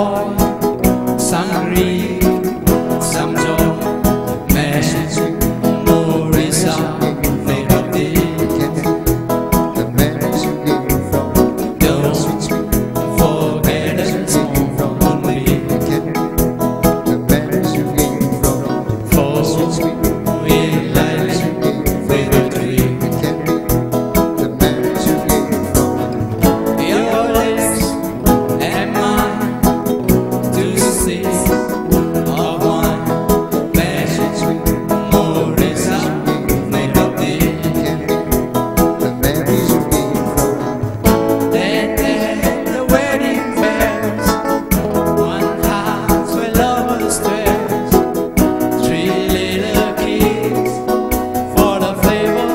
joy, some grief, some joy, memories are made of this. The memories you gave from, don't forget us only. The memories you gave from, for we light with a dream. The memories you gave from, your lips and mine, to see of one memories are made of this. The memories you gave from, then the wedding bells, one house where lovers dwells, three little kids for the flavor,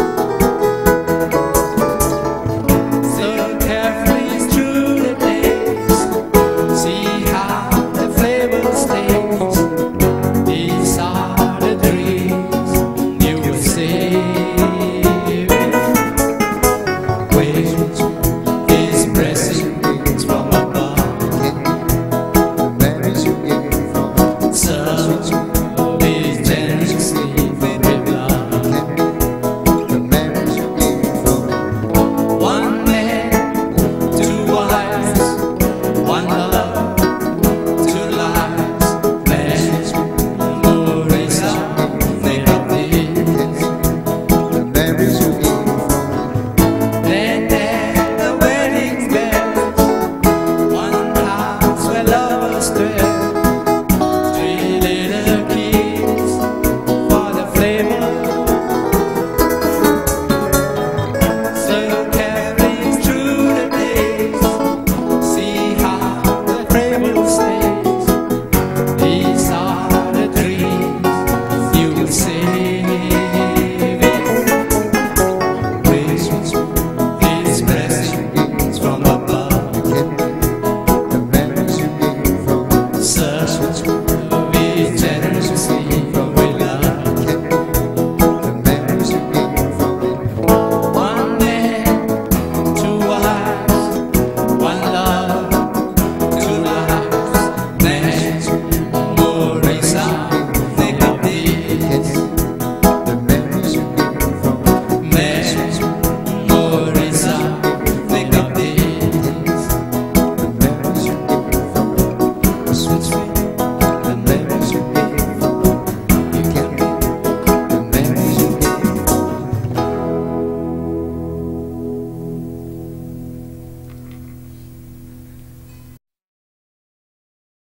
so carefully through the days, see how the flavor stays. These are the dreams you will save. Wait, these blessings from above, the memories you gave from, serve me generously with love. The memories you gave from, one man, two wives, one love, two lives, memories are made of this. The memories you gave from, then the wedding bells, one house where lovers dwell, three little kids for the flavor, so carefully through the days, see how the flavor stays. These are the dreams you will save. These blessings from above, the memories you gave from, serve me generously with love. The memories you gave from, one man, two wives, one love, two lives, memories are made of this. The memories you gave from, memories are made of this. The memories you gave from,